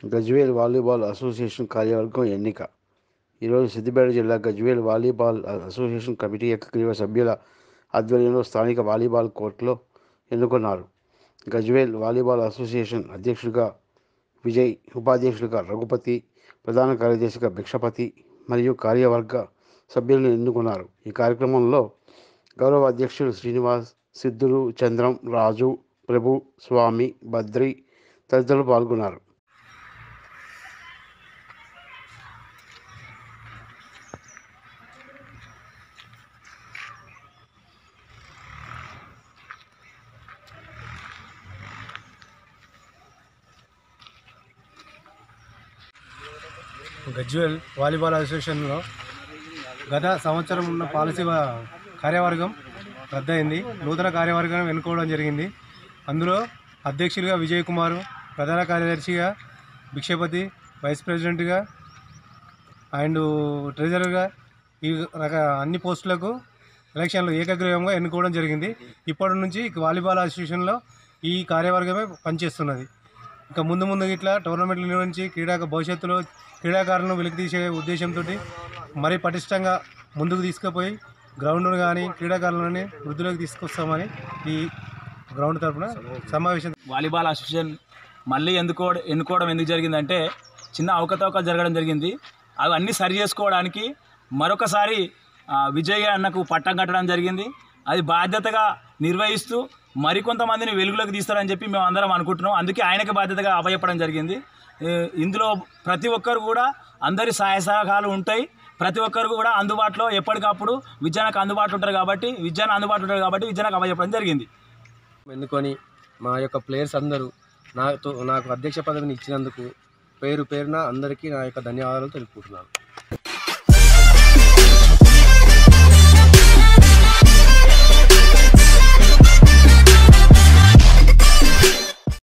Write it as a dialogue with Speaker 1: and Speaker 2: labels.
Speaker 1: Gajwel volleyball association కార్యవర్గం ఎన్నిక. ఈరోజు సిద్దిపేట జిల్లా గజ్వేల్ వాలీబాల్ అసోసియేషన్ కమిటీ ఏకగ్రీవ సభ్యుల ఆధ్వర్యంలో స్థానిక వాలీబాల్ కోర్టులో ఎన్నుకున్నారు. గజ్వేల్ వాలీబాల్ అసోసియేషన్ అధ్యక్షుడిగా విజయ్, ఉపాధ్యక్షుడిగా రఘుపతి, ప్రధాన కార్యదర్శిగా భిక్షపతి మరియు కార్యవర్గ సభ్యులను ఎన్నుకున్నారు. ఈ కార్యక్రమంలో గౌరవ అధ్యక్షులు శ్రీనివాస్, సిద్ధులు, చంద్రం, రాజు, ప్రభు, స్వామి, బద్రి తదితరులు పాల్గొన్నారు.
Speaker 2: గజ్వేల్ వాలీబాల్ అసోసియేషన్లో గత సంవత్సరం ఉన్న పాలసీ కార్యవర్గం రద్దయింది. నూతన కార్యవర్గం ఎన్నుకోవడం జరిగింది. అందులో అధ్యక్షులుగా విజయ్ కుమారు, ప్రధాన కార్యదర్శిగా భిక్షపతి, వైస్ ప్రెసిడెంట్గా అండ్ ట్రెజరర్గా ఈ అన్ని పోస్టులకు ఎలక్షన్లు ఏకగ్రీవంగా ఎన్నుకోవడం జరిగింది. ఇప్పటి నుంచి వాలీబాల్ అసోసియేషన్లో ఈ కార్యవర్గమే పనిచేస్తున్నది. ఇంకా ముందు ఇట్లా టోర్నమెంట్లు నిర్వహించి భవిష్యత్తులో క్రీడాకారులను వెలికి తీసే ఉద్దేశంతో మరీ పటిష్టంగా ముందుకు తీసుకుపోయి గ్రౌండ్ను కానీ క్రీడాకారులని వృద్ధిలోకి తీసుకొస్తామని ఈ గ్రౌండ్ తరఫున సమావేశం.
Speaker 3: వాలీబాల్ అసోసియేషన్ మళ్ళీ ఎన్నుకోవడం ఎందుకు జరిగిందంటే చిన్న అవకతవకలు జరగడం జరిగింది. అవన్నీ సరి చేసుకోవడానికి మరొకసారి విజయ్ అన్నకు పట్టం కట్టడం జరిగింది. అది బాధ్యతగా నిర్వహిస్తూ మరికొంతమందిని వెలుగులోకి తీస్తారని చెప్పి మేము అందరం అనుకుంటున్నాం. అందుకే ఆయనకి బాధ్యతగా అప్పచెప్పడం జరిగింది. ఇందులో ప్రతి ఒక్కరు కూడా అందరి సహాయ సహకారాలు ఉంటాయి. ప్రతి ఒక్కరు కూడా అందుబాటులో ఎప్పటికప్పుడు విద్యానికి అందుబాటులో ఉంటారు కాబట్టి విద్యానికి అప్పచెప్పడం జరిగింది.
Speaker 2: ఎన్నుకొని మా యొక్క ప్లేయర్స్ అందరూ నాకు అధ్యక్ష పదవిని ఇచ్చినందుకు పేరున అందరికీ నా యొక్క ధన్యవాదాలు తెలుపుకుంటున్నాను.